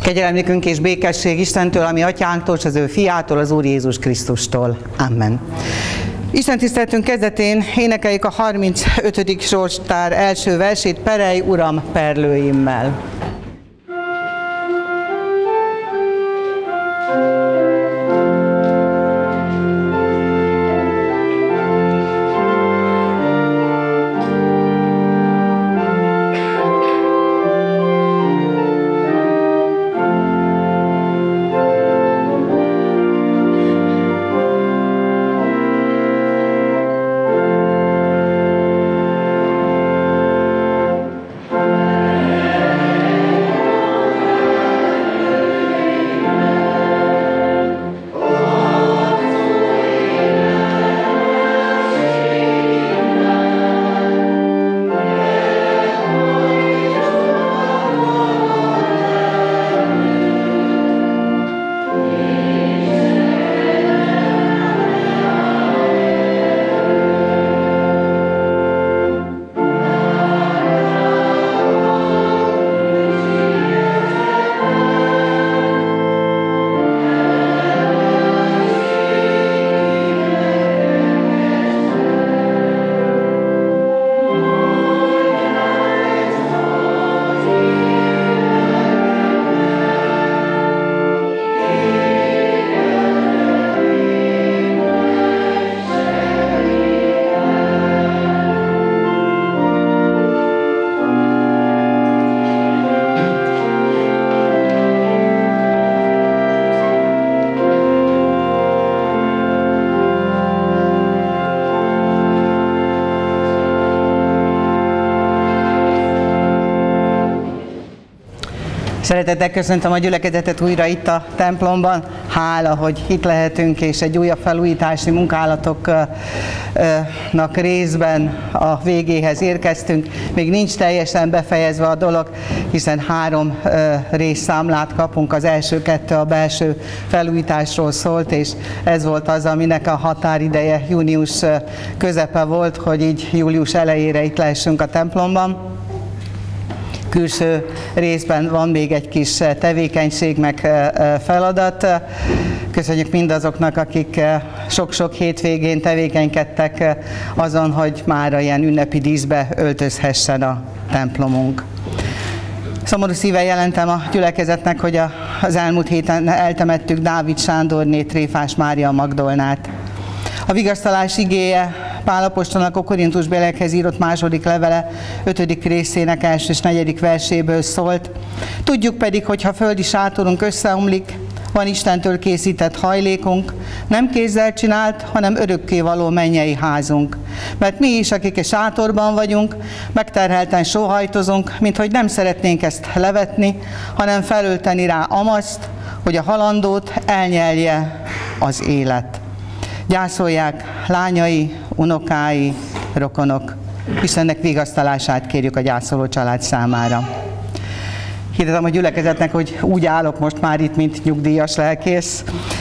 Kegyelmükünk és békesség Istentől, ami atyánktól, és az ő fiától, az Úr Jézus Krisztustól. Amen. Isten tiszteletünk kezdetén énekeljük a 35. sorstár első versét, Perej, Uram, perlőimmel. Szeretettel köszöntöm a gyülekezetet újra itt a templomban. Hála, hogy itt lehetünk, és egy újabb felújítási munkálatoknak részben a végéhez érkeztünk. Még nincs teljesen befejezve a dolog, hiszen 3 részszámlát kapunk. Az első 2 a belső felújításról szólt, és ez volt az, aminek a határideje június közepe volt, hogy így július elejére itt lehessünk a templomban. Külső részben van még egy kis tevékenység, meg feladat. Köszönjük mindazoknak, akik sok-sok hétvégén tevékenykedtek azon, hogy mára ilyen ünnepi díszbe öltözhessen a templomunk. Szomorú szívvel jelentem a gyülekezetnek, hogy az elmúlt héten eltemettük Dávid Sándornét, Tréfás Mária Magdolnát. A vigasztalás igéje Pál apostolnak a Korintusbeliekhez írott második levele 5. részének első és 4. verséből szólt. Tudjuk pedig, hogy ha földi sátorunk összeomlik, van Istentől készített hajlékunk, nem kézzel csinált, hanem örökkévaló mennyei házunk. Mert mi is, akik a sátorban vagyunk, megterhelten sóhajtozunk, minthogy nem szeretnénk ezt levetni, hanem felölteni rá amaszt, hogy a halandót elnyelje az élet. Gyászolják lányai, unokái, rokonok. Istennek vigasztalását kérjük a gyászoló család számára. Hirdetem a gyülekezetnek, hogy úgy állok most már itt, mint nyugdíjas lelkész.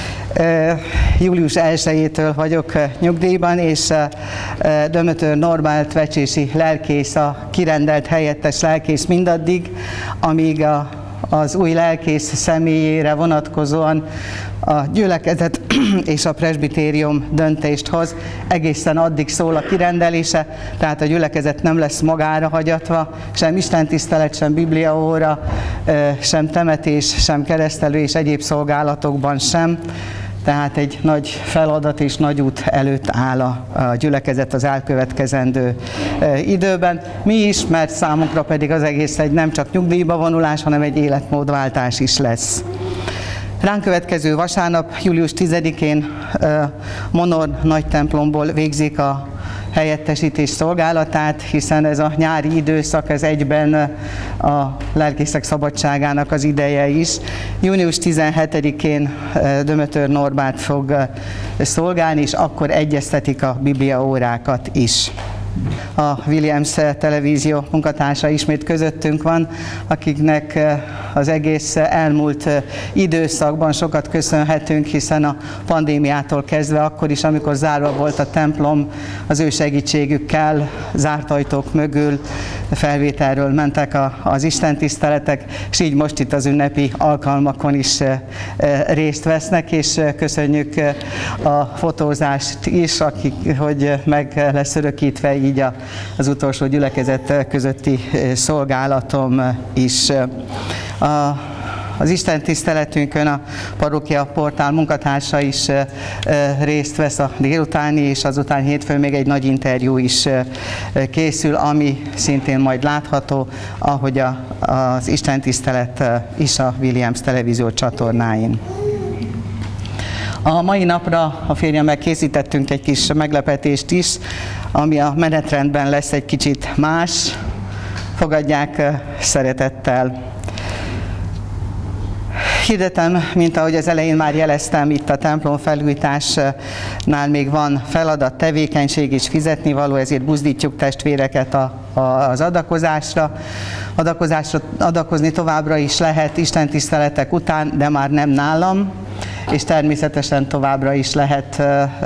Július 1-től vagyok nyugdíjban, és Dömötör Norbert vecsési lelkész, a kirendelt helyettes lelkész mindaddig, amíg az új lelkész személyére vonatkozóan a gyülekezet és a presbitérium döntést hoz. Egészen addig szól a kirendelése, tehát a gyülekezet nem lesz magára hagyatva, sem istentisztelet, sem bibliaóra, sem temetés, sem keresztelő és egyéb szolgálatokban sem. Tehát egy nagy feladat és nagy út előtt áll a gyülekezet az elkövetkezendő időben. Mi is, mert számunkra pedig az egész egy nem csak nyugdíjba vonulás, hanem egy életmódváltás is lesz. Ránk következő vasárnap, július 10-én Monor nagy templomból végzik a helyettesítés szolgálatát, hiszen ez a nyári időszak, ez egyben a lelkészek szabadságának az ideje is. Június 17-én Dömötör Norbert fog szolgálni, és akkor egyeztetik a bibliaórákat is. A Williams televízió munkatársa ismét közöttünk van, akiknek az egész elmúlt időszakban sokat köszönhetünk, hiszen a pandémiától kezdve, akkor is, amikor zárva volt a templom, az ő segítségükkel zárt ajtók mögül felvételről mentek az istentiszteletek, és így most itt az ünnepi alkalmakon is részt vesznek, és köszönjük a fotózást is, hogy meg lesz örökítve így az utolsó gyülekezet közötti szolgálatom is. Az Isten tiszteletünkön a Parókia Portál munkatársa is részt vesz a délutáni, és azután hétfőn még egy nagy interjú is készül, ami szintén majd látható, ahogy az Isten tisztelet is a Williams televízió csatornáin. A mai napra a férjemmel készítettünk egy kis meglepetést is, ami a menetrendben lesz egy kicsit más. Fogadják szeretettel. Hirdetem, mint ahogy az elején már jeleztem, itt a templom felújításnál még van feladat, tevékenység és fizetnivaló, ezért buzdítjuk testvéreket az adakozásra. Adakozni továbbra is lehet istentiszteletek után, de már nem nálam, és természetesen továbbra is lehet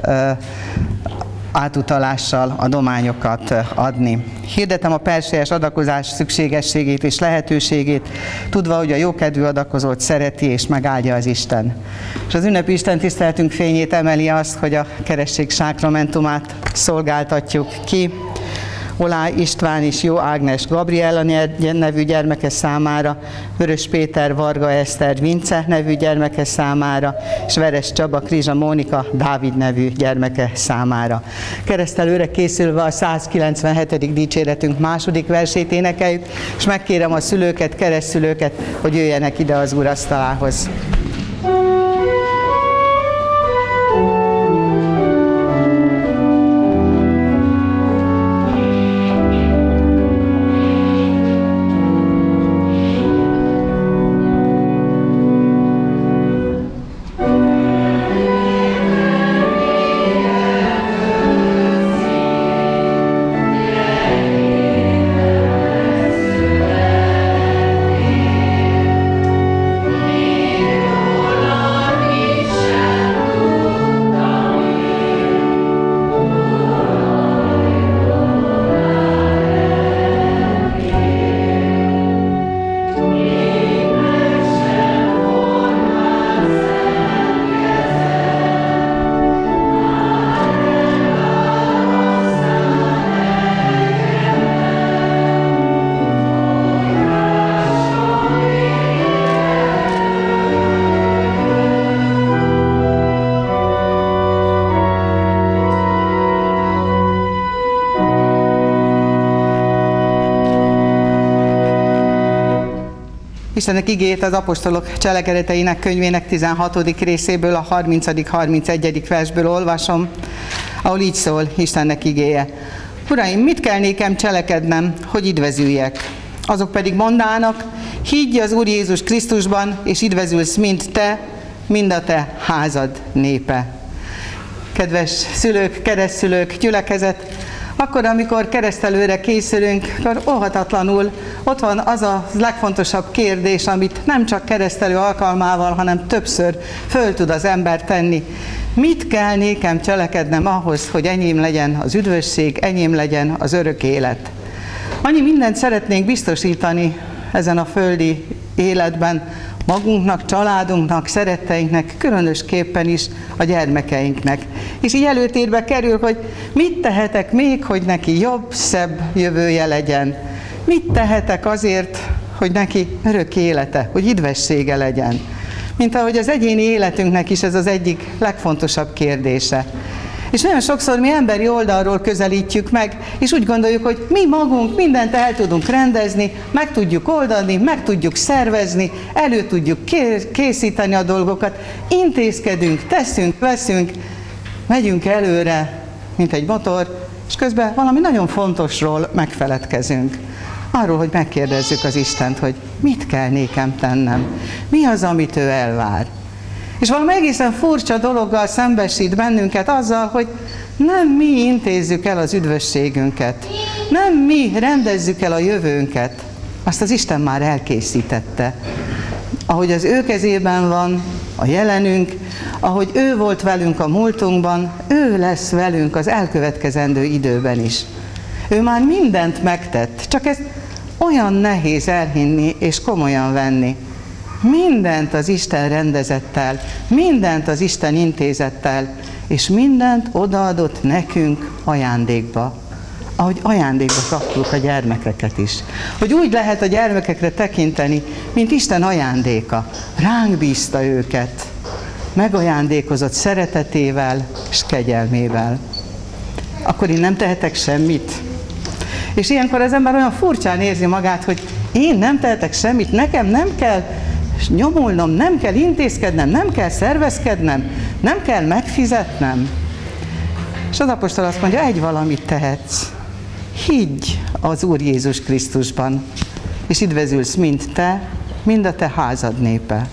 átutalással adományokat adni. Hirdetem a perselyes adakozás szükségességét és lehetőségét, tudva, hogy a jókedvű adakozót szereti és megáldja az Isten. És az ünnepi istentiszteletünk fényét emeli azt, hogy a keresztség sákramentumát szolgáltatjuk ki. Olá István és Jó Ágnes Gabriella nevű gyermeke számára, Vörös Péter Varga Eszter Vince nevű gyermeke számára, és Veres Csaba Krizsa Mónika Dávid nevű gyermeke számára. Keresztelőre készülve a 197. dicséretünk második versét énekeljük, és megkérem a szülőket, keresztszülőket, hogy jöjjenek ide az úrasztalához. Istennek igéjét az apostolok cselekedeteinek könyvének 16. részéből, a 30.-31. versből olvasom, ahol így szól Istennek igéje. Uraim, mit kell nékem cselekednem, hogy idvezüljek? Azok pedig mondának, higgy az Úr Jézus Krisztusban, és idvezülsz mind te, mind a te házad népe. Kedves szülők, keresztszülők, gyülekezet, akkor, amikor keresztelőre készülünk, akkor óhatatlanul ott van az a legfontosabb kérdés, amit nem csak keresztelő alkalmával, hanem többször föl tud az ember tenni. Mit kell nékem cselekednem ahhoz, hogy enyém legyen az üdvösség, enyém legyen az örök élet? Annyi mindent szeretnénk biztosítani ezen a földi életben, magunknak, családunknak, szeretteinknek, különösképpen is a gyermekeinknek. És így előtérbe kerül, hogy mit tehetek még, hogy neki jobb, szebb jövője legyen. Mit tehetek azért, hogy neki örök élete, hogy idvessége legyen. Mint ahogy az egyéni életünknek is ez az egyik legfontosabb kérdése. És nagyon sokszor mi emberi oldalról közelítjük meg, és úgy gondoljuk, hogy mi magunk mindent el tudunk rendezni, meg tudjuk oldani, meg tudjuk szervezni, elő tudjuk készíteni a dolgokat, intézkedünk, teszünk, veszünk, megyünk előre, mint egy motor, és közben valami nagyon fontosról megfeledkezünk. Arról, hogy megkérdezzük az Istent, hogy mit kell nékem tennem, mi az, amit ő elvár. És valami egészen furcsa dologgal szembesít bennünket azzal, hogy nem mi intézzük el az üdvösségünket, nem mi rendezzük el a jövőnket, azt az Isten már elkészítette. Ahogy az ő kezében van a jelenünk, ahogy ő volt velünk a múltunkban, ő lesz velünk az elkövetkezendő időben is. Ő már mindent megtett, csak ezt olyan nehéz elhinni és komolyan venni. Mindent az Isten rendezettel, mindent az Isten intézettel, és mindent odaadott nekünk ajándékba. Ahogy ajándékba kaptuk a gyermekeket is. Hogy úgy lehet a gyermekekre tekinteni, mint Isten ajándéka. Ránk bízta őket, megajándékozott szeretetével és kegyelmével. Akkor én nem tehetek semmit? És ilyenkor az ember olyan furcsán érzi magát, hogy én nem tehetek semmit, nekem nem kell nyomulnom, nem kell intézkednem, nem kell szervezkednem, nem kell megfizetnem. És az apostol azt mondja, egy valamit tehetsz. Higgy az Úr Jézus Krisztusban, és üdvözülsz mind te, mind a te házad népe.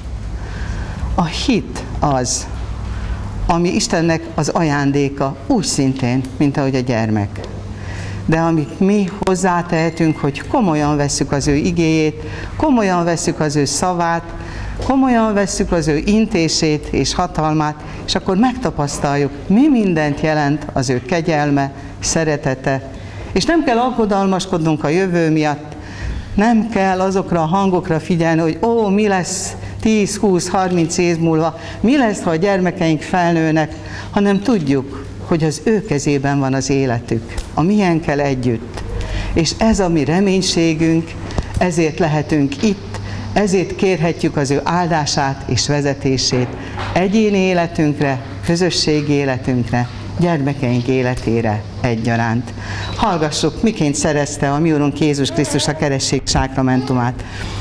A hit az, ami Istennek az ajándéka, úgy szintén, mint ahogy a gyermek. De amit mi hozzátehetünk, hogy komolyan vesszük az ő igéjét, komolyan vesszük az ő szavát, komolyan vesszük az ő intését és hatalmát, és akkor megtapasztaljuk, mi mindent jelent az ő kegyelme, szeretete. És nem kell aggodalmaskodnunk a jövő miatt, nem kell azokra a hangokra figyelni, hogy mi lesz 10, 20, 30 év múlva, mi lesz, ha a gyermekeink felnőnek, hanem tudjuk, hogy az ő kezében van az életük, a miénkkel együtt. És ez a mi reménységünk, ezért lehetünk itt, ezért kérhetjük az ő áldását és vezetését egyéni életünkre, közösségi életünkre, gyermekeink életére egyaránt. Hallgassuk, miként szerezte a mi Urunk Jézus Krisztus a keresztség sákramentumát.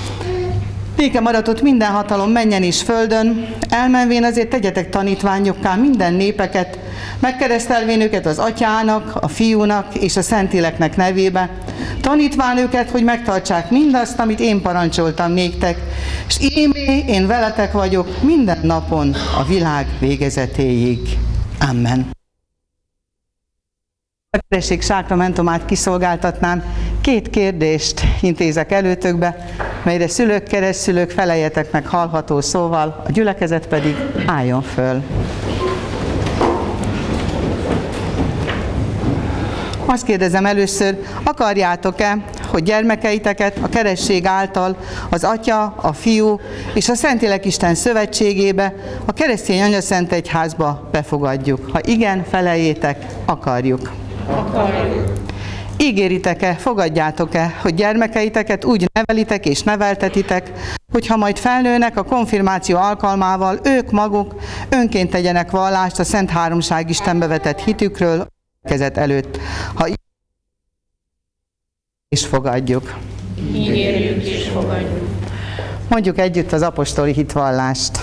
Béke maratott minden hatalom mennyen és földön, elmenvén azért tegyetek tanítványokká minden népeket, megkeresztelvén őket az Atyának, a Fiúnak és a Szentléleknek nevébe, tanítván őket, hogy megtartsák mindazt, amit én parancsoltam néktek, és ímé én veletek vagyok minden napon a világ végezetéig. Amen. A keresztség sákramentumát kiszolgáltatnám, 2 kérdést intézek előtökbe, melyre szülők, keresztszülők feleljetek meg hallható szóval, a gyülekezet pedig álljon föl. Azt kérdezem először, akarjátok-e, hogy gyermekeiteket a keresztség által az Atya, a Fiú és a Szentlélek Isten szövetségébe, a keresztény anyaszentegyházba befogadjuk? Ha igen, feleljétek, akarjuk. Akarjuk. Ígéritek-e, fogadjátok-e, hogy gyermekeiteket úgy nevelitek és neveltetitek, hogy ha majd felnőnek a konfirmáció alkalmával, ők maguk önként tegyenek vallást a Szent Háromság Istenbe vetett hitükről a kezet előtt. Ha és fogadjuk. Ígérjük és fogadjuk. Mondjuk együtt az apostoli hitvallást.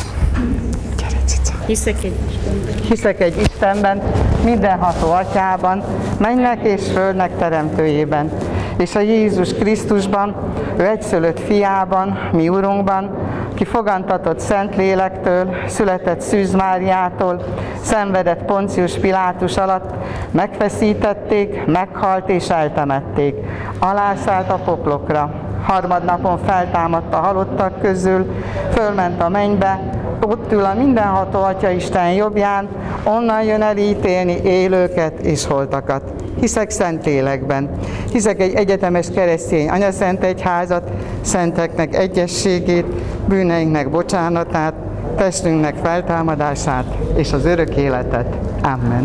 Hiszek egy Istenben, mindenható Atyában, mennek és földnek teremtőjében, és a Jézus Krisztusban, ő egyszülött fiában, mi Urunkban, ki fogantatott Szentlélektől, született Szűz Máriától, szenvedett Poncius Pilátus alatt, megfeszítették, meghalt és eltemették, alászállt a poklokra, harmadnapon feltámadt a halottak közül, fölment a mennybe, ott ül a mindenható Atyaisten jobbján, onnan jön el ítélni élőket és holtakat. Hiszek Szentlélekben, hiszek egy egyetemes keresztény anyaszentegyházat, szenteknek egyességét, bűneinknek bocsánatát, testünknek feltámadását és az örök életet. Amen.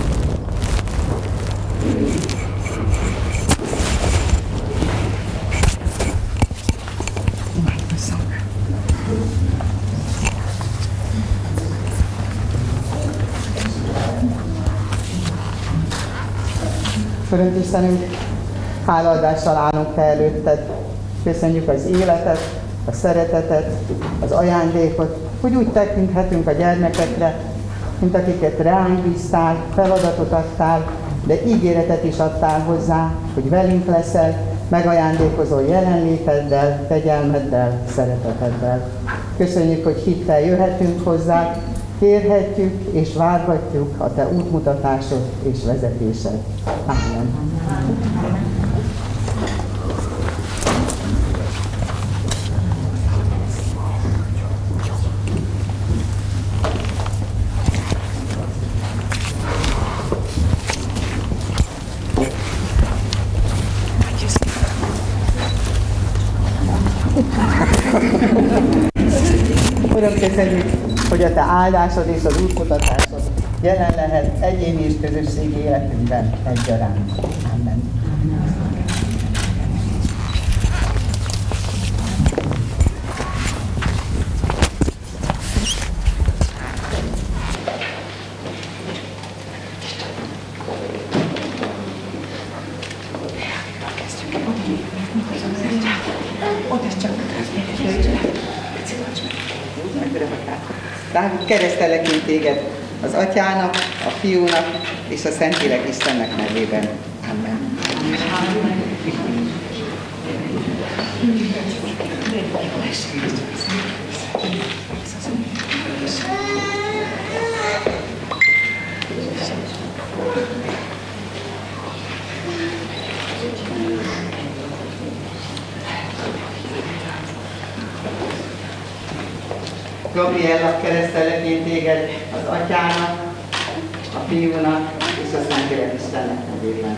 Urunk Istenünk, hálaadással állunk Te előtted. Köszönjük az életet, a szeretetet, az ajándékot, hogy úgy tekinthetünk a gyermekekre, mint akiket ránk bíztál, feladatot adtál, de ígéretet is adtál hozzá, hogy velünk leszel, megajándékozol jelenléteddel, kegyelmeddel, szereteteddel. Köszönjük, hogy hittel jöhetünk hozzá, kérhetjük és várhatjuk a Te útmutatásod és vezetésed. Amen. Uram, köszönjük, hogy a Te áldásod és az útmutatásod jelen lehet egyéni és közösségi életünkben egyaránt. Amen. Tehát keresztelek én téged az Atyának, a Fiúnak és a Szentlélek Istennek nevében. Amen. Gabriella, keresztelek én téged az Atyának, a Fiúnak és a Szentlélek Istennek nevében.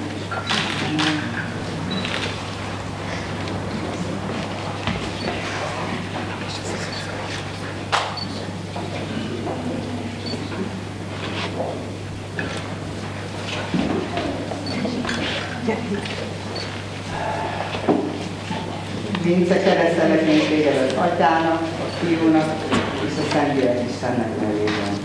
Vince, keresztelek én téged az Atyának, a Fiúnak és a Szentlélek Istennek nevében.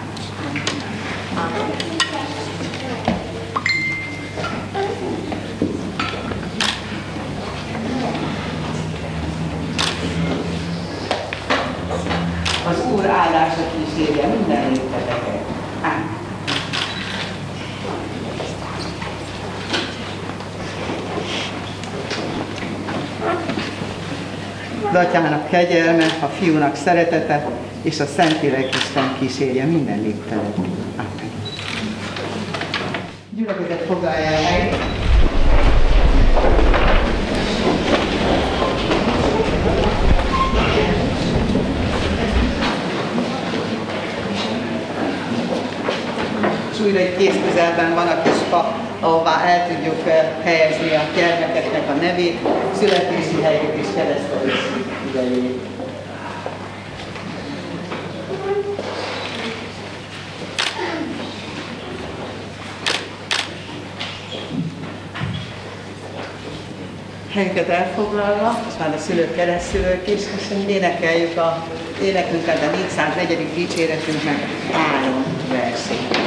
Az Úr áldása kísérje minden léteteket. Amen. Az Atyának kegyelme, a Fiúnak szeretete, és a Szentlélek Isten kísérje minden léptelet. Amen. Gyülekezet, foglalja el helyt. És újra egy kézközelben van a kis fa, ahová el tudjuk helyezni a gyermekeknek a nevét, születési helyét és keresztelési idejét. Helyünket elfoglalva, és már a szülők, keresztszülők is, és énekeljük a énekünket, a 404. dicséretünknek 3 versét.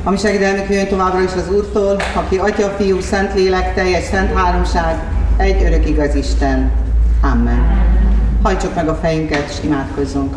A mi segédelmünk jöjjön továbbra is az Úrtól, aki Atya, Fiú, Szentlélek, teljes szent háromság, egy örök igaz Isten. Amen. Hajtsuk meg a fejünket, és imádkozzunk.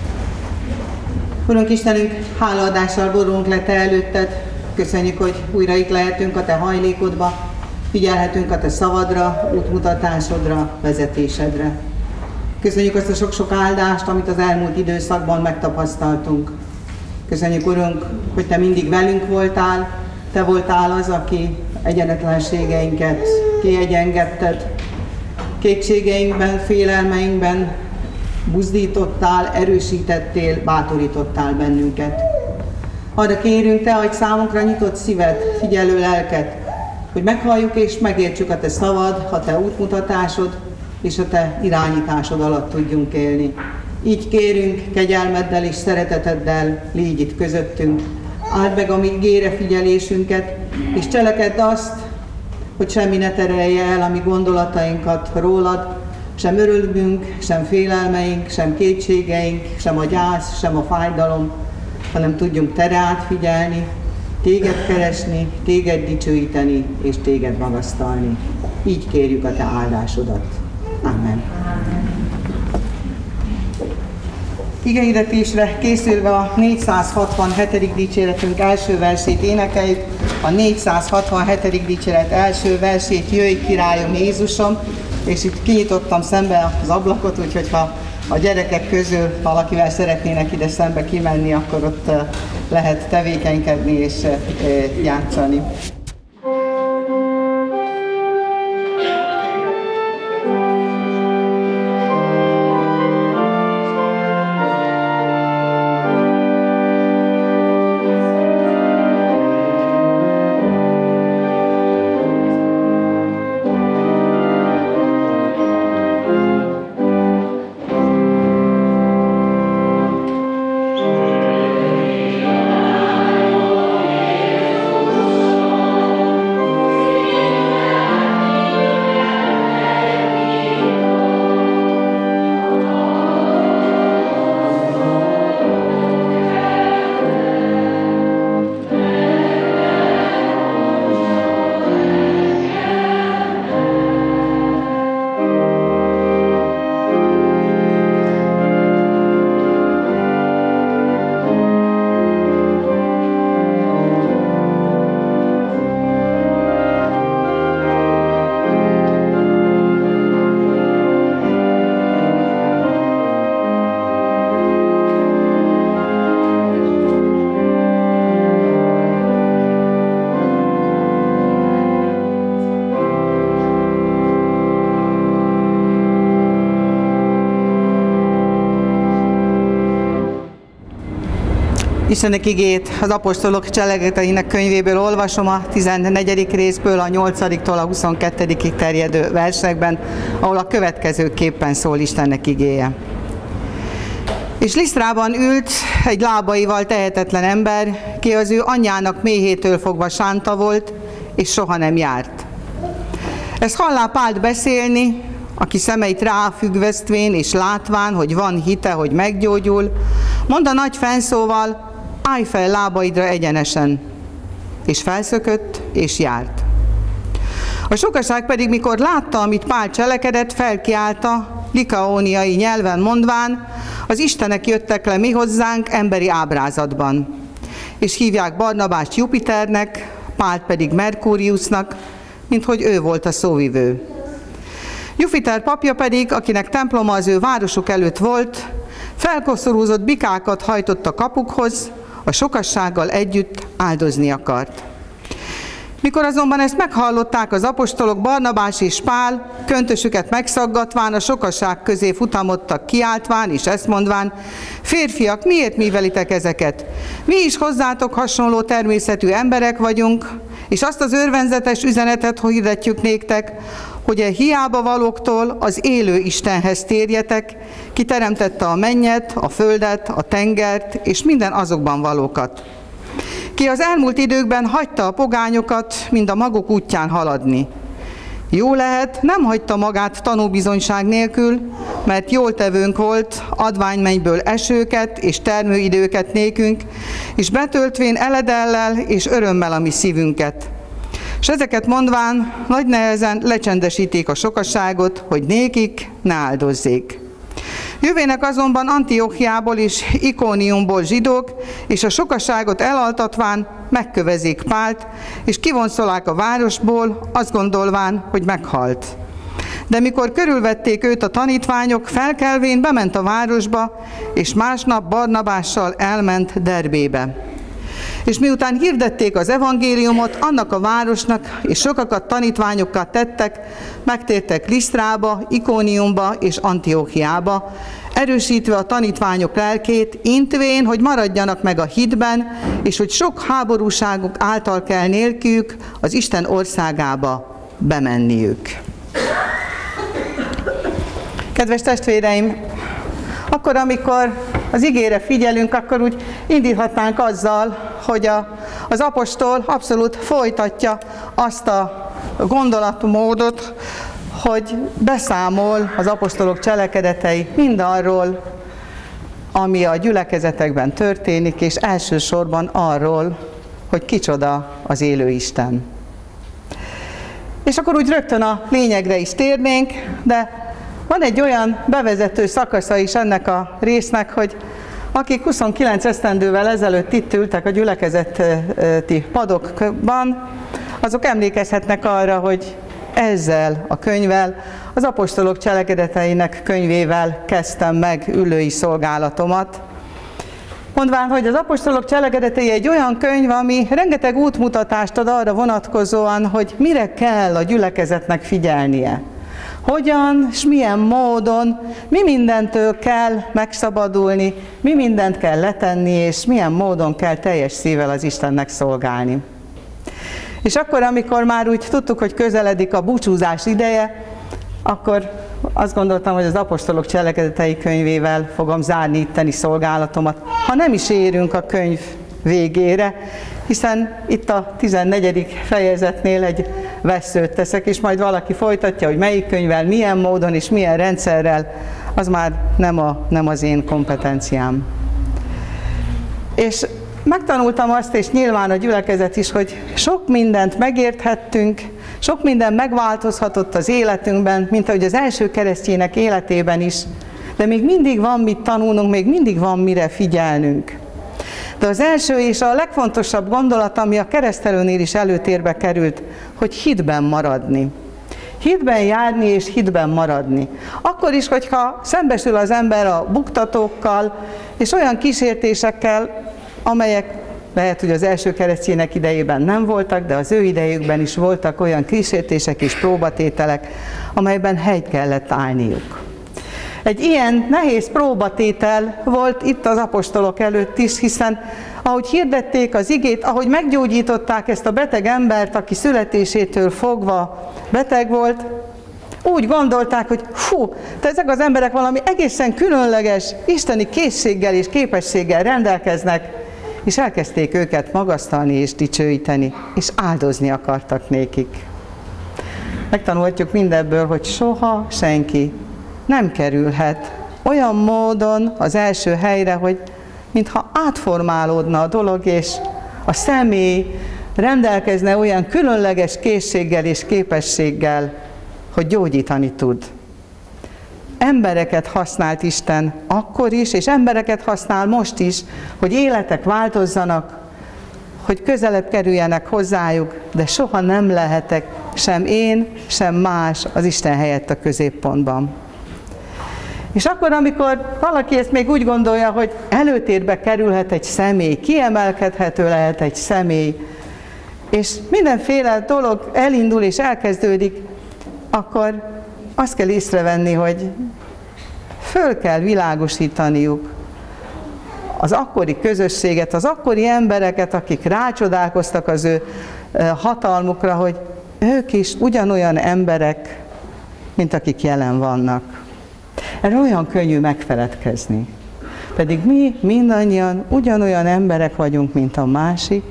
Urunk Istenünk, hálaadással borulunk le Te előtted. Köszönjük, hogy újra itt lehetünk a Te hajlékodba, figyelhetünk a Te szavadra, útmutatásodra, vezetésedre. Köszönjük azt a sok-sok áldást, amit az elmúlt időszakban megtapasztaltunk. Köszönjük, Urunk, hogy Te mindig velünk voltál, Te voltál az, aki egyenetlenségeinket kiegyengetted. Kétségeinkben, félelmeinkben buzdítottál, erősítettél, bátorítottál bennünket. Arra kérünk, Te adj számunkra nyitott szívet, figyelő lelket, hogy meghalljuk és megértsük a Te szavad, a Te útmutatásod és a Te irányításod alatt tudjunk élni. Így kérünk, kegyelmeddel és szereteteddel légy itt közöttünk. Áld meg a mi ígére figyelésünket, és cselekedd azt, hogy semmi ne terelje el a mi gondolatainkat rólad, sem örömünk, sem félelmeink, sem kétségeink, sem a gyász, sem a fájdalom, hanem tudjunk Te rád figyelni, Téged keresni, Téged dicsőíteni és Téged magasztalni. Így kérjük a Te áldásodat. Amen. Igehirdetésre készülve a 467. dicséretünk első versét énekeljük. A 467. dicséret első versét, Jöjj királyom Jézusom, és itt kinyitottam szembe az ablakot, úgyhogy ha a gyerekek közül valakivel szeretnének ide szembe kimenni, akkor ott lehet tevékenykedni és játszani. Istennek igét az apostolok cselekedeteinek könyvéből olvasom, a 14. részből a 8-tól a 22-ig terjedő versekben, ahol a következőképpen szól Istennek igéje. És Lisztrában ült egy lábaival tehetetlen ember, ki az ő anyjának méhétől fogva sánta volt, és soha nem járt. Ezt hallá Pált beszélni, aki szemeit ráfüggvesztvén és látván, hogy van hite, hogy meggyógyul, mondta nagy fennszóval, állj fel lábaidra egyenesen, és felszökött, és járt. A sokaság pedig, mikor látta, amit Pál cselekedett, felkiálta, likaóniai nyelven mondván, az istenek jöttek le mi hozzánk emberi ábrázatban. És hívják Barnabást Jupiternek, Pált pedig Merkúriusnak, minthogy ő volt a szóvivő. Jupiter papja pedig, akinek temploma az ő városuk előtt volt, felkoszorúzott bikákat hajtott a kapukhoz, a sokassággal együtt áldozni akart. Mikor azonban ezt meghallották az apostolok, Barnabás és Pál, köntösüket megszaggatván a sokasság közé futamodtak kiáltván és ezt mondván, férfiak, miért művelitek ezeket? Mi is hozzátok hasonló természetű emberek vagyunk, és azt az örvendetes üzenetet hirdetjük néktek, hogy a hiába valóktól az élő Istenhez térjetek, ki teremtette a mennyet, a földet, a tengert és minden azokban valókat. Ki az elmúlt időkben hagyta a pogányokat, mind a maguk útján haladni. Jó lehet, nem hagyta magát tanúbizonyság nélkül, mert jól tevőnk volt, adványmennyből esőket és termőidőket nékünk, és betöltvén eledellel és örömmel a mi szívünket. És ezeket mondván nagy nehezen lecsendesíték a sokaságot, hogy nékik ne áldozzék. Jövének azonban Antiochiából és Ikóniumból zsidók, és a sokaságot elaltatván megkövezik Pált, és kivonszolák a városból, azt gondolván, hogy meghalt. De mikor körülvették őt a tanítványok, felkelvén bement a városba, és másnap Barnabással elment Derbébe. És miután hirdették az evangéliumot annak a városnak, és sokakat tanítványokkal tettek, megtértek Lisztrába, Ikóniumba és Antiochiába, erősítve a tanítványok lelkét, intvén, hogy maradjanak meg a hitben, és hogy sok háborúságuk által kell nélkülük az Isten országába bemenniük. Kedves testvéreim, akkor, amikor az igére figyelünk, akkor úgy indíthatnánk azzal, hogy az apostol abszolút folytatja azt a gondolatmódot, hogy beszámol az apostolok cselekedetei mindarról, ami a gyülekezetekben történik, és elsősorban arról, hogy kicsoda az élő Isten. És akkor úgy rögtön a lényegre is térnénk, de van egy olyan bevezető szakasza is ennek a résznek, hogy akik 29 esztendővel ezelőtt itt ültek a gyülekezeti padokban, azok emlékezhetnek arra, hogy ezzel a könyvvel, az apostolok cselekedeteinek könyvével kezdtem meg ülői szolgálatomat. Mondván, hogy az apostolok cselekedetei egy olyan könyv, ami rengeteg útmutatást ad arra vonatkozóan, hogy mire kell a gyülekezetnek figyelnie. Hogyan és milyen módon, mi mindentől kell megszabadulni, mi mindent kell letenni, és milyen módon kell teljes szívvel az Istennek szolgálni. És akkor, amikor már úgy tudtuk, hogy közeledik a búcsúzás ideje, akkor azt gondoltam, hogy az apostolok cselekedetei könyvével fogom zárni itteni szolgálatomat, ha nem is érünk a könyv végére, hiszen itt a 14. fejezetnél egy vesszőt teszek, és majd valaki folytatja, hogy melyik könyvvel, milyen módon és milyen rendszerrel, az már nem az én kompetenciám. És megtanultam azt, és nyilván a gyülekezet is, hogy sok mindent megérthettünk, sok minden megváltozhatott az életünkben, mint ahogy az első keresztjének életében is, de még mindig van mit tanulnunk, még mindig van mire figyelnünk. De az első és a legfontosabb gondolat, ami a keresztelőnél is előtérbe került, hogy hitben maradni. Hitben járni és hitben maradni. Akkor is, hogyha szembesül az ember a buktatókkal és olyan kísértésekkel, amelyek lehet, hogy az első keresztjének idejében nem voltak, de az ő idejükben is voltak olyan kísértések és próbatételek, amelyben helyt kellett állniuk. Egy ilyen nehéz próbatétel volt itt az apostolok előtt is, hiszen ahogy hirdették az igét, ahogy meggyógyították ezt a beteg embert, aki születésétől fogva beteg volt, úgy gondolták, hogy de ezek az emberek valami egészen különleges, isteni készséggel és képességgel rendelkeznek, és elkezdték őket magasztalni és dicsőíteni, és áldozni akartak nékik. Megtanulhatjuk mindebből, hogy soha senki nem kerülhet olyan módon az első helyre, hogy mintha átformálódna a dolog, és a személy rendelkezne olyan különleges készséggel és képességgel, hogy gyógyítani tud. Embereket használt Isten akkor is, és embereket használ most is, hogy életek változzanak, hogy közelebb kerüljenek hozzájuk, de soha nem lehetek sem én, sem más az Isten helyett a középpontban. És akkor, amikor valaki ezt még úgy gondolja, hogy előtérbe kerülhet egy személy, kiemelkedhető lehet egy személy, és mindenféle dolog elindul és elkezdődik, akkor azt kell észrevenni, hogy föl kell világosítaniuk az akkori közösséget, az akkori embereket, akik rácsodálkoztak az ő hatalmukra, hogy ők is ugyanolyan emberek, mint akik jelen vannak. Erről olyan könnyű megfeledkezni. Pedig mi mindannyian ugyanolyan emberek vagyunk, mint a másik,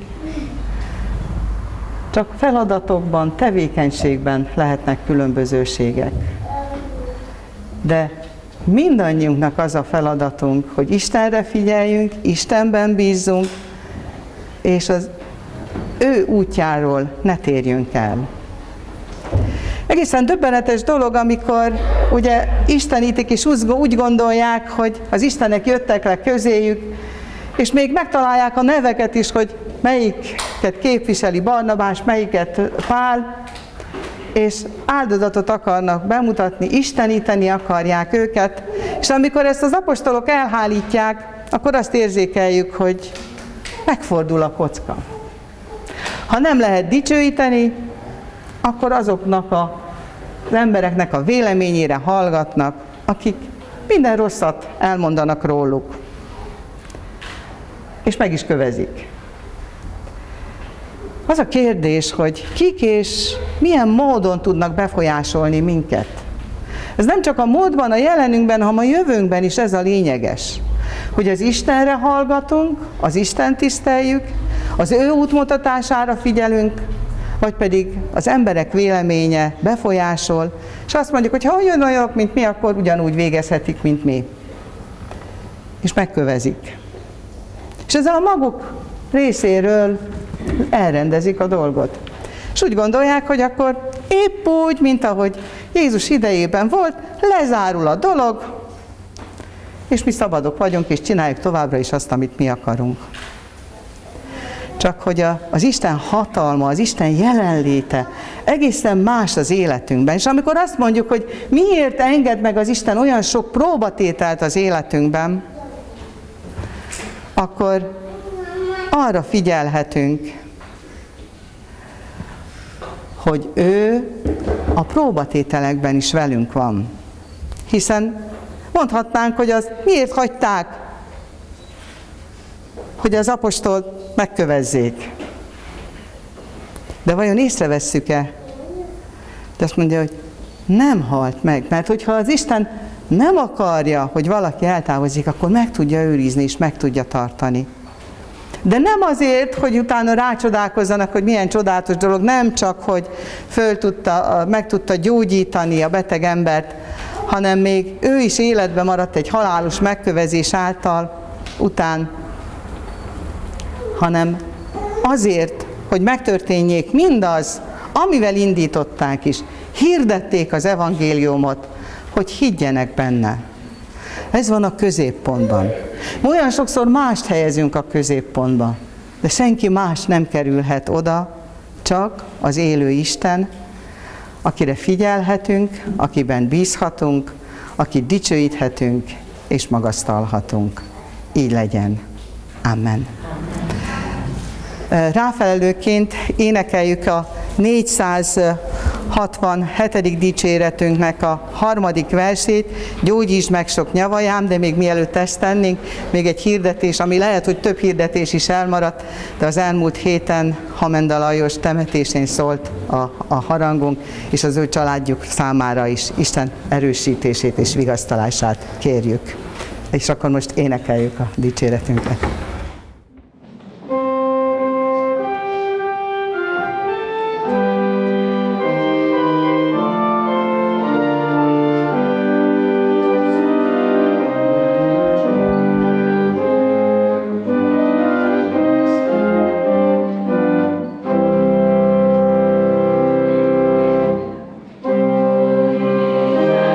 csak feladatokban, tevékenységben lehetnek különbözőségek. De mindannyiunknak az a feladatunk, hogy Istenre figyeljünk, Istenben bízzunk, és az ő útjáról ne térjünk el. Egészen döbbenetes dolog, amikor ugye istenítik és úgy gondolják, hogy az istenek jöttek le közéjük, és még megtalálják a neveket is, hogy melyiket képviseli Barnabás, melyiket Pál, és áldozatot akarnak bemutatni, isteníteni akarják őket, és amikor ezt az apostolok elhálítják, akkor azt érzékeljük, hogy megfordul a kocka. Ha nem lehet dicsőíteni, akkor azoknak az embereknek a véleményére hallgatnak, akik minden rosszat elmondanak róluk. És meg is kövezik. Az a kérdés, hogy kik és milyen módon tudnak befolyásolni minket. Ez nem csak a múltban, a jelenünkben, hanem a jövőnkben is ez a lényeges. Hogy az Istenre hallgatunk, az Istent tiszteljük, az ő útmutatására figyelünk, vagy pedig az emberek véleménye befolyásol, és azt mondjuk, hogy ha olyanok, mint mi, akkor ugyanúgy végezhetik, mint mi. És megkövezik. És ezzel a maguk részéről elrendezik a dolgot. És úgy gondolják, hogy akkor épp úgy, mint ahogy Jézus idejében volt, lezárul a dolog, és mi szabadok vagyunk, és csináljuk továbbra is azt, amit mi akarunk. Csak hogy az Isten hatalma, az Isten jelenléte egészen más az életünkben. És amikor azt mondjuk, hogy miért enged meg az Isten olyan sok próbatételt az életünkben, akkor arra figyelhetünk, hogy ő a próbatételekben is velünk van. Hiszen mondhatnánk, hogy az miért hagyták, hogy az apostolt megkövezzék. De vajon észrevesszük-e? De azt mondja, hogy nem halt meg, mert hogyha az Isten nem akarja, hogy valaki eltávozik, akkor meg tudja őrizni és meg tudja tartani. De nem azért, hogy utána rácsodálkozzanak, hogy milyen csodálatos dolog, nem csak, hogy meg tudta gyógyítani a beteg embert, hanem még ő is életben maradt egy halálos megkövezés által után, hanem azért, hogy megtörténjék mindaz, amivel indították is. Hirdették az evangéliumot, hogy higgyenek benne. Ez van a középpontban. Olyan sokszor mást helyezünk a középpontba, de senki más nem kerülhet oda, csak az élő Isten, akire figyelhetünk, akiben bízhatunk, akit dicsőíthetünk és magasztalhatunk. Így legyen. Amen. Ráfelelőként énekeljük a 467. dicséretünknek a 3. versét, gyógyítsd meg sok nyavajám, de még mielőtt ezt tennénk, még egy hirdetés, ami lehet, hogy több hirdetés is elmaradt, de az elmúlt héten Hamenda Lajos temetésén szólt a harangunk, és az ő családjuk számára is Isten erősítését és vigasztalását kérjük. És akkor most énekeljük a dicséretünket.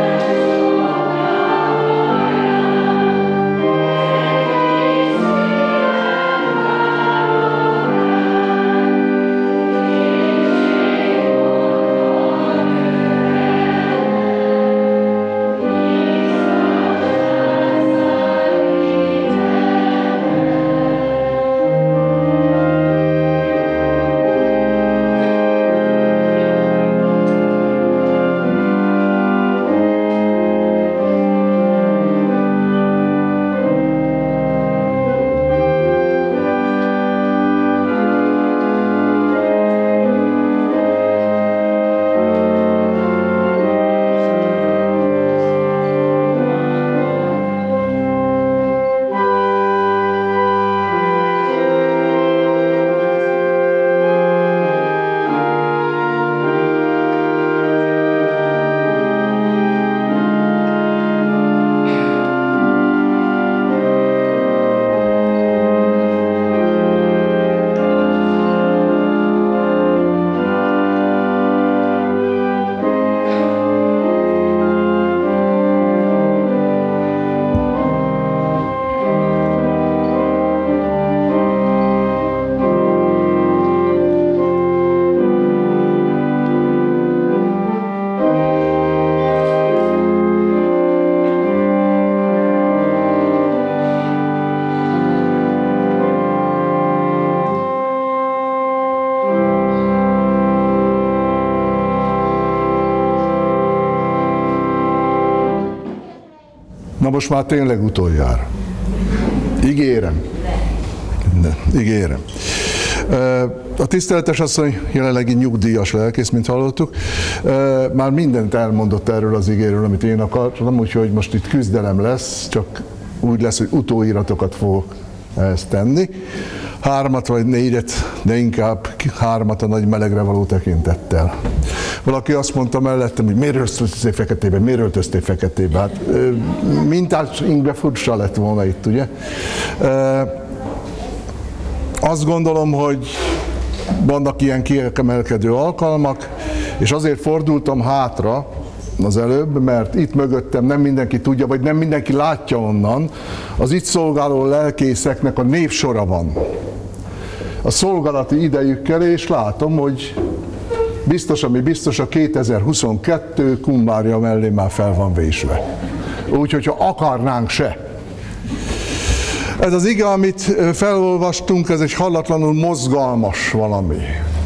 Amen. Na most már tényleg utoljára. Ígérem. Ígérem. A tiszteletes asszony jelenlegi nyugdíjas lelkész, mint hallottuk, már mindent elmondott erről az igéről, amit én akartam, úgyhogy most itt küzdelem lesz, csak úgy lesz, hogy utóiratokat fogok ezt tenni. 3 vagy 4, de inkább 3 a nagy melegre való tekintettel. Valaki azt mondta mellettem, hogy miért öltöztél feketébe, miért öltöztél feketébe? Hát mintás ingbe furcsa lett volna itt, ugye? Azt gondolom, hogy vannak ilyen kiemelkedő alkalmak, és azért fordultam hátra az előbb, mert itt mögöttem nem mindenki tudja, vagy nem mindenki látja onnan, az itt szolgáló lelkészeknek a névsora van. A szolgálati idejükkel, és látom, hogy biztos, ami biztos, a 2022 kumbárja mellé már fel van vésve. Úgyhogy ha akarnánk se. Ez az ige, amit felolvastunk, ez egy hallatlanul mozgalmas valami.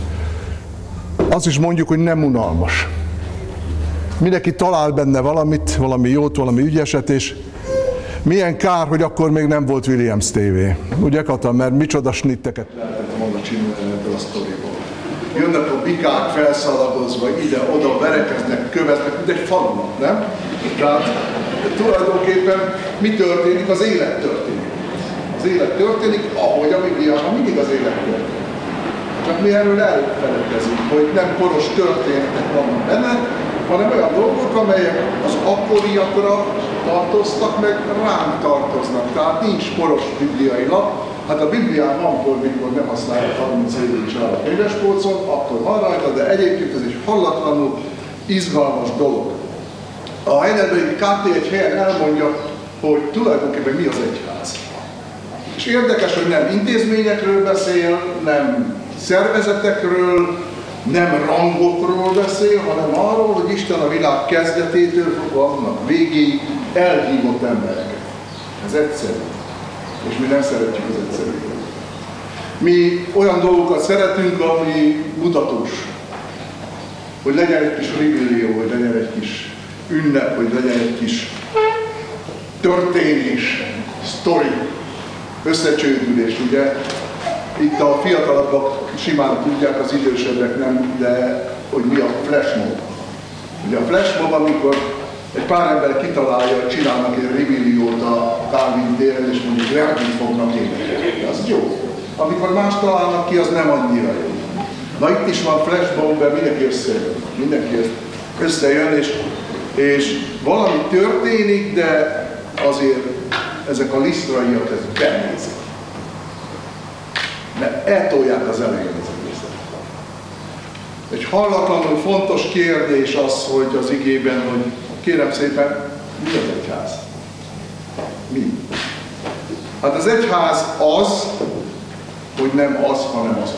Azt is mondjuk, hogy nem unalmas. Mindenki talál benne valamit, valami jót, valami ügyeset, és milyen kár, hogy akkor még nem volt Williams TV. Ugye, Kata, mert micsoda snitteket lehetett volna csinálni ebből a sztoriból. Jönnek a bikák felszalagozva, ide-oda, verekeznek, követnek, mint egy falunak, nem? Tehát tulajdonképpen mi történik? Az élet történik. Az élet történik, ahogy a Bibliában mindig az élet történik. Csak mi erről elfeledkezünk, hogy nem koros történetek vannak benne, hanem olyan dolgok, amelyek az akkoriakra tartoztak, meg ránk tartoznak. Tehát nincs koros bibliai lap. Hát a Biblián van, mikor nem használják 30 évig se a könyvespolcon, akkor van rajta, de egyébként ez egy hallatlanul izgalmas dolog. A Heidelbergi KT egy helyen elmondja, hogy tulajdonképpen mi az egyház. És érdekes, hogy nem intézményekről beszél, nem szervezetekről, nem rangokról beszél, hanem arról, hogy Isten a világ kezdetétől fogva annak végéig elhívott embereket. Ez egyszerű. És mi nem szeretjük az egyszerűt. Mi olyan dolgokat szeretünk, ami mutatós. Hogy legyen egy kis ribillió, hogy legyen egy kis ünnep, hogy legyen egy kis történés, sztori, összecsődülés, ugye? Itt a fiatalabbak simán tudják, az idősebbek nem, de hogy mi a flashmob. Ugye a flashmob, amikor egy pár ember kitalálja, hogy csinálnak egy ribilliót a Calvin téren, és mondjuk Verdi fognak énekelni. Az jó. Amikor más találnak ki, az nem annyira jó. Na itt is van flashmob, de mindenki összejön. Mindenki összejön, és valami történik, de azért ezek a lisztraiak ezt benézik. Mert eltolják az elején az egészet. Egy hallatlanul fontos kérdés az, hogy az igében, hogy kérem szépen, mi az egyház? Mi? Hát az egyház az, hogy nem az, hanem azok.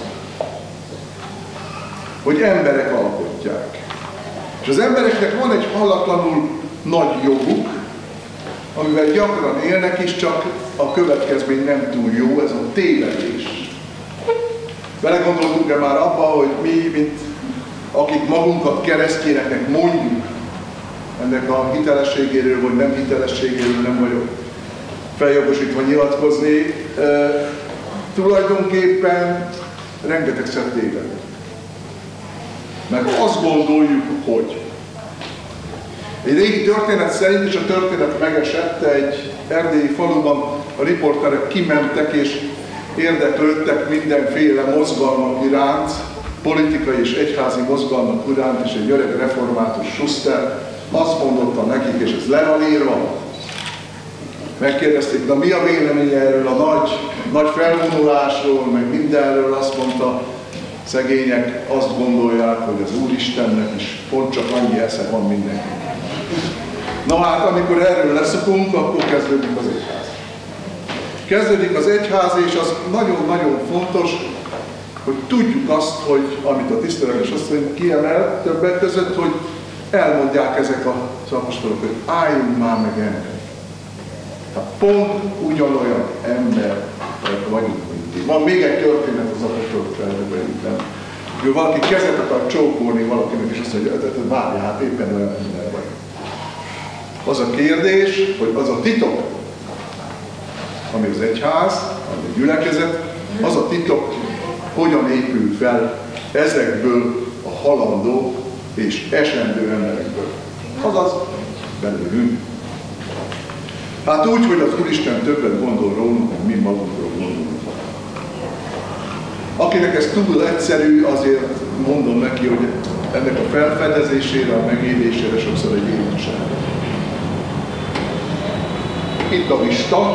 Hogy emberek alkotják. És az embereknek van egy hallatlanul nagy joguk, amivel gyakran élnek is, csak a következmény nem túl jó, ez a tévedés. Belegondoltunk-e már abba, hogy mi, mint akik magunkat keresztényeknek mondjuk, ennek a hitelességéről vagy nem hitelességéről nem vagyok feljogosítva nyilatkozni, tulajdonképpen rengetegszer tévedünk. Mert azt gondoljuk, hogy egy régi történet szerint, és a történet megesett, egy erdélyi faluban a riporterek kimentek és érdeklődtek mindenféle mozgalmak iránt, politikai és egyházi mozgalmak iránt, és egy öreg református Schuster azt mondotta nekik, és ez le van írva. Megkérdezték, na mi a véleménye erről a nagy felvonulásról, meg mindenről, azt mondta, szegények azt gondolják, hogy az Úristennek is pont csak annyi esze van mindenki. Na hát, amikor erről leszokunk, akkor kezdődik az egyház. Kezdődik az egyház, és az nagyon-nagyon fontos, hogy tudjuk azt, hogy amit a tiszteletes asszony kiemel többek között, hogy elmondják ezek az apostolok, hogy álljunk már meg ember. Tehát pont ugyanolyan ember vagyunk, mint ti. Van még egy történet az apostolok felvezetőben, hogy valaki kezet akar csókolni valakinek, és azt mondja, hogy várjál, hát éppen olyan ember vagy. Az a kérdés, hogy az a titok, ami az egyház, ami a gyülekezet, az a titok hogyan épül fel ezekből a halandó és esendő emberekből. Azaz belőlünk. Hát úgy, hogy az Úristen többet gondol rólunk, mint mi magunkról gondolunk. Akinek ez túl egyszerű, azért mondom neki, hogy ennek a felfedezésére, a megélésére sokszor egy évenság. Itt a lista,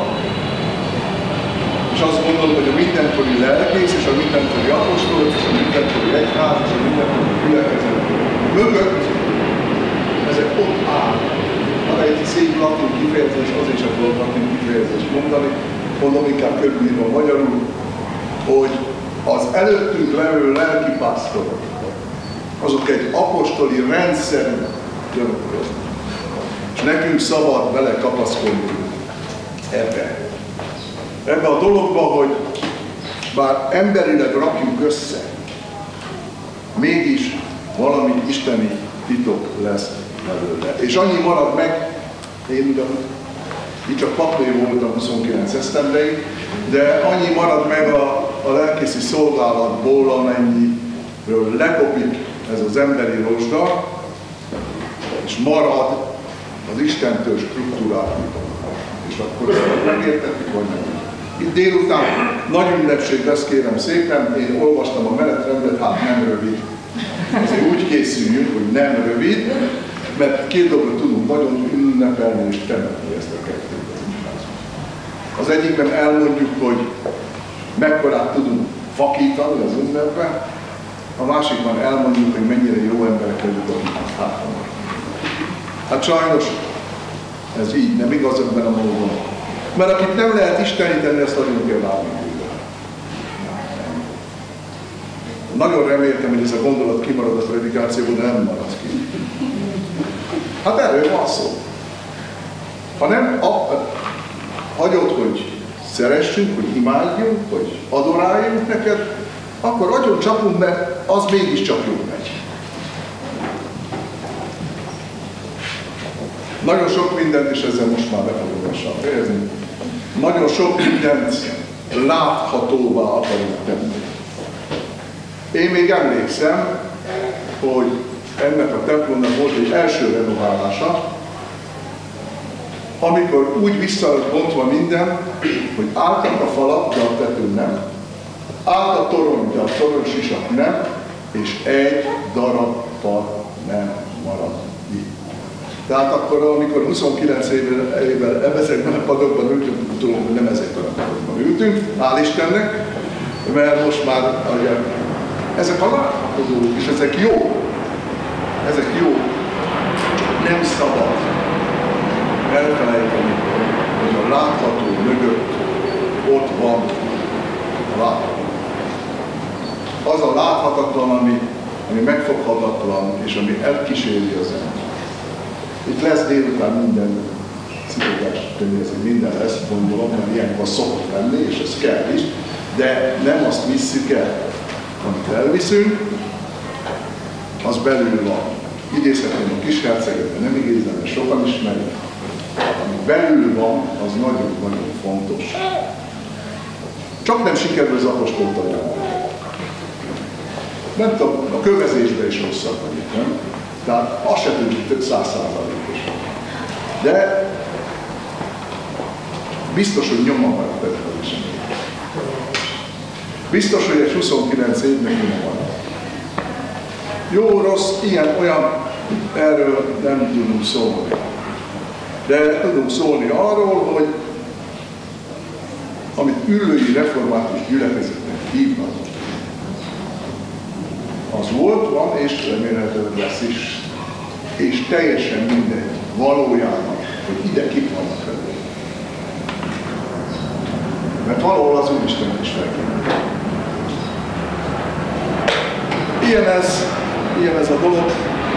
és azt gondolom, hogy a mindenkori lelkész, és a mindenkori apostol, és a mindenkori egyház, és a mindenkori gyülekezet mögött ezek ott állnak. Van egy szép latin kifejezés, azért sem tudok latin kifejezést mondani, mondom inkább körülírva magyarul, hogy az előttünk levő lelkipásztorok, azok egy apostoli rendszerű gyönyörű. És nekünk szabad vele kapaszkodni ebbe a dologba, hogy bár emberileg rakjuk össze, mégis valami isteni titok lesz belőle. És annyi marad meg, én ugyan így csak papné voltam 29 esztendeig, de annyi marad meg a lelkészi szolgálatból, amennyiről lekopik ez az emberi rozsda, és marad az Istentől struktúrált titok. És akkor megértettük, vagy nem. Itt délután nagy ünnepség lesz, kérem szépen, én olvastam a menetrendet, hát nem rövid. Azért úgy készüljünk, hogy nem rövid, mert két dolgot tudunk nagyon ünnepelni és temetni ezt a kettőt. Az egyikben elmondjuk, hogy mekkorát tudunk vakítani az ünnepben, a másikban elmondjuk, hogy mennyire jó emberek vagyunk, akik hátranak. Hát sajnos ez így nem igaz ebben a módon. Mert akit nem lehet isteníteni, ezt nagyon kell látni. Nagyon reméltem, hogy ez a gondolat kimarad a predikációból, de nem marad ki. Hát erről van szó. Ha nem hagyod, hogy szeressünk, hogy imádjunk, hogy adoráljunk neked, akkor agyon csapunk, mert az mégiscsak jó megy. Nagyon sok mindent, és ezzel most már be fogom lassan fejezni, nagyon sok mindent láthatóvá akarunk tenni. Én még emlékszem, hogy ennek a templomnak volt egy első renoválása, amikor úgy vissza bontva minden, hogy álltak a falak, de a tető nem, állt a torony, de a toronysisak nem, és egy darab pad nem maradt itt. Tehát akkor, amikor 29 évvel ezekben a padokban ültünk, tudom, hogy nem ezekben a padokban ültünk, hál' Istennek, mert most már ugye, ezek a látható dolgok, és ezek jó. Ezek jó. Nem szabad elfelejteni, hogy a látható mögött ott van a látható. Az a láthatatlan, ami megfoghatatlan, és ami elkíséri az ember. Itt lesz délután minden szívogás, minden lesz, gondolom, mert ilyenkor szokott lenni, és ez kell is, de nem azt visszük el, amit elviszünk, az belül van. Idézhetném a Kisherceget, de nem idézem, mert sokan ismerik. Ami belül van, az nagyon-nagyon fontos. Csak nem sikerül az apostolt ajánlani. Nem tudom, a kövezésben is rosszak vagyunk, nem? Tehát azt se tudjuk, hogy 100%-os. De biztos, hogy nyoma maradt ebben a esetben. Biztos, hogy egy 29 évnek nyoma maradt. Jó, rossz, ilyen, olyan, erről nem tudunk szólni. De tudunk szólni arról, hogy amit üllői református gyülekezetnek hívnak, az volt, van és remélhetőleg lesz is. És teljesen mindegy valójában, hogy ide kik vannak velük. Mert valahol az Úristen is felkérdezi. Ilyen ez a dolog.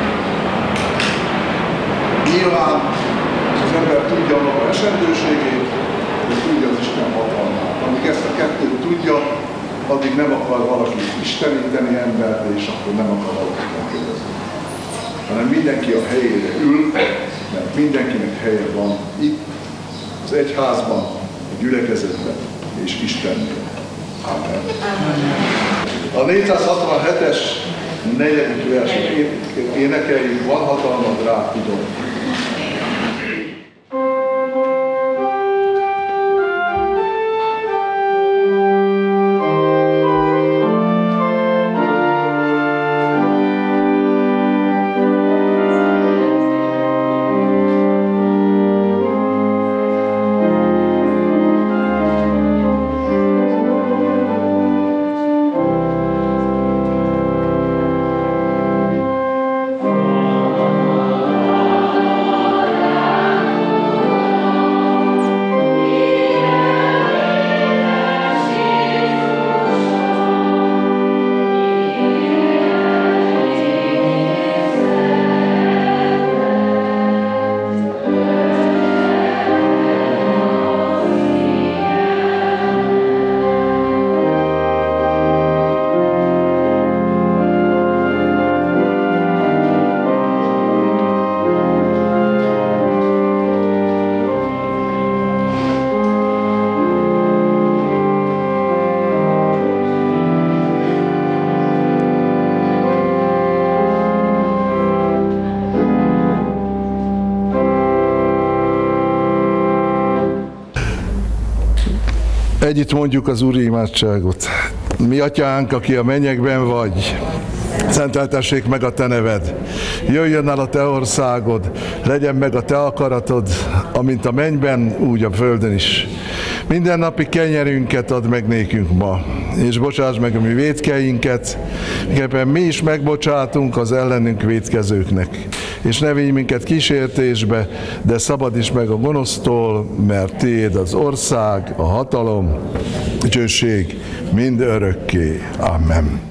Nyilván az ember tudja a maga esendőségét, de tudja az Isten hatalmát. Amíg ezt a kettőt tudja, addig nem akar valaki isteníteni embert, és akkor nem akar valaki megkérdezni. Hanem mindenki a helyére ül, mert mindenkinek helye van itt, az egyházban, a gyülekezetben és Istennél. Amen. A 467-es 4. verset énekeljük, van hatalmad rá, tudom. Együtt mondjuk az úri imádságot. Mi atyánk, aki a mennyekben vagy, szenteltessék meg a te neved. Jöjjön el a te országod, legyen meg a te akaratod, amint a mennyben, úgy a földön is. Minden napi kenyerünket add meg nékünk ma, és bocsáss meg a mi vétkeinket, miképpen mi is megbocsátunk az ellenünk vétkezőknek. És ne vigy minket kísértésbe, de szabadíts meg a gonosztól, mert tiéd az ország, a hatalom, a dicsőség mind örökké. Amen.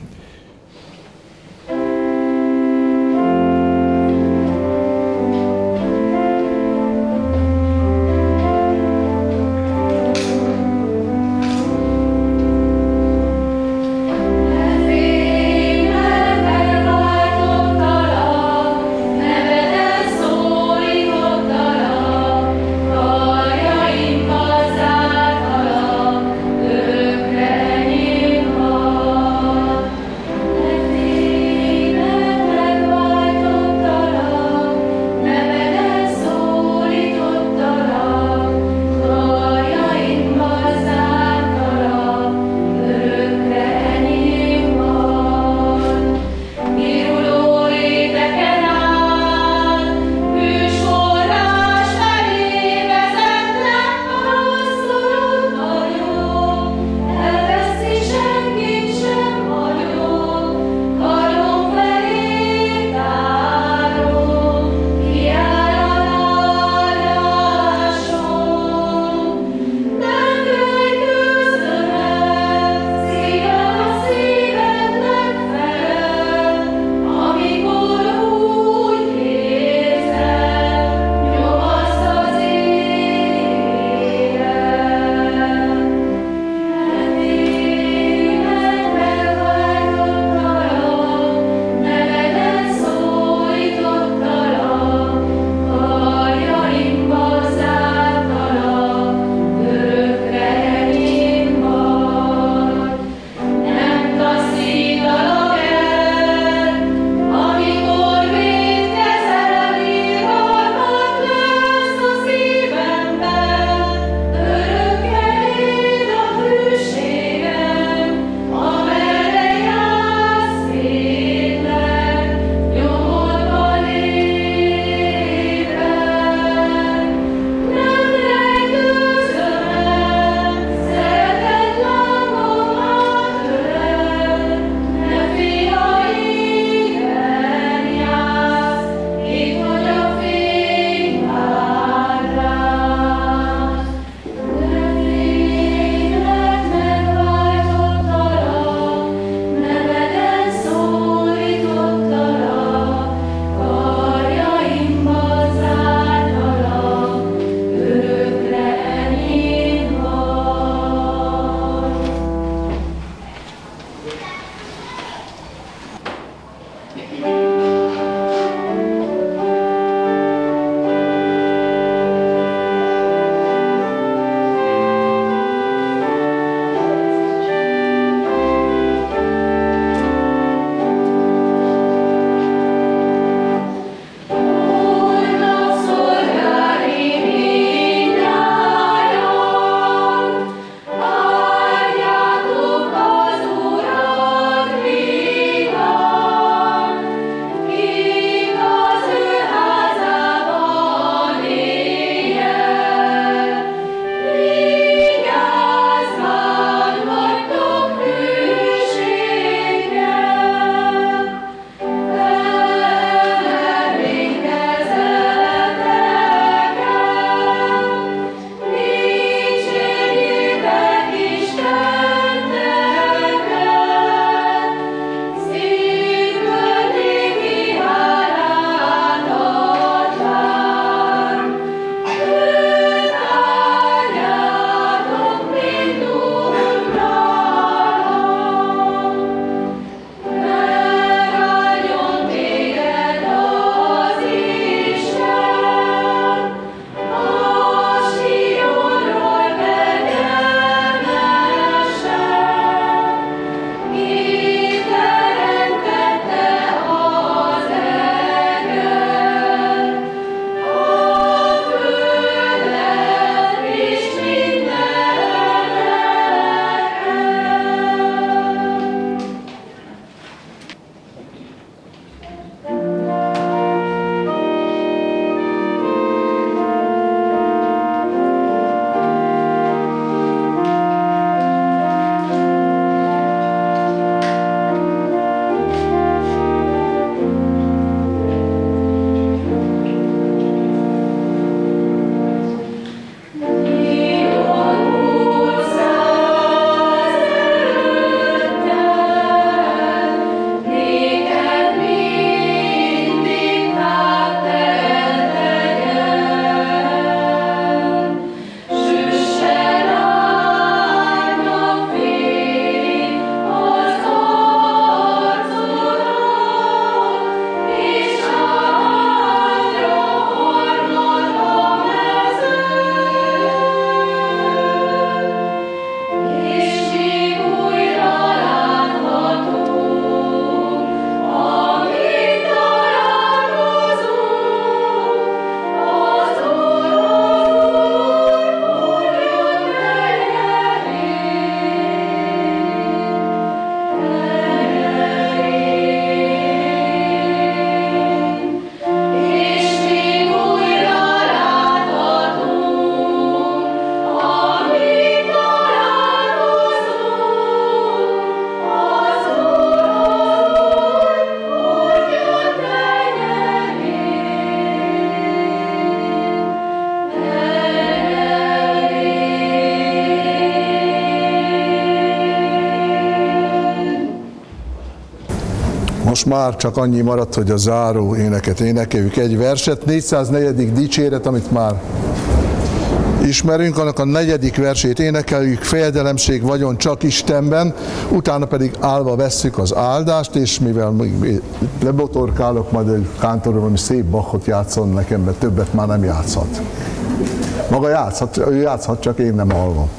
Most már csak annyi maradt, hogy a záró éneket énekeljük, egy verset, 404. dicséret, amit már ismerünk, annak a 4. versét énekeljük, fejedelemség vagyon csak Istenben, utána pedig állva vesszük az áldást, és mivel lebotorkálok, majd egy kántor valami szép Bachot játszon nekem, mert többet már nem játszhat. Maga játszhat, ő játszhat, csak én nem alvom.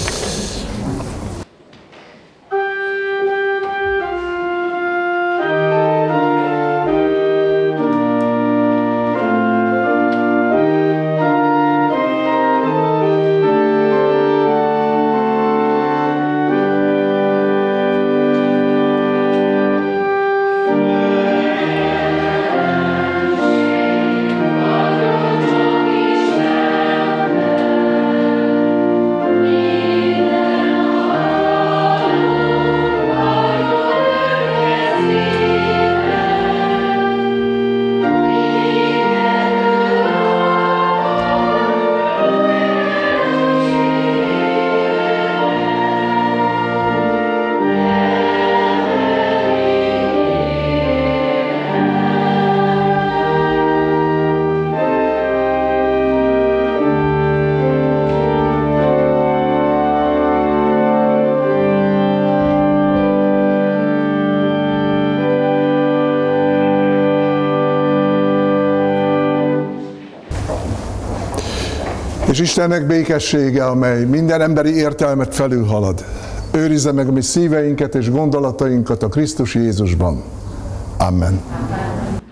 És Istennek békessége, amely minden emberi értelmet felülhalad, őrizze meg a mi szíveinket és gondolatainkat a Krisztus Jézusban. Amen.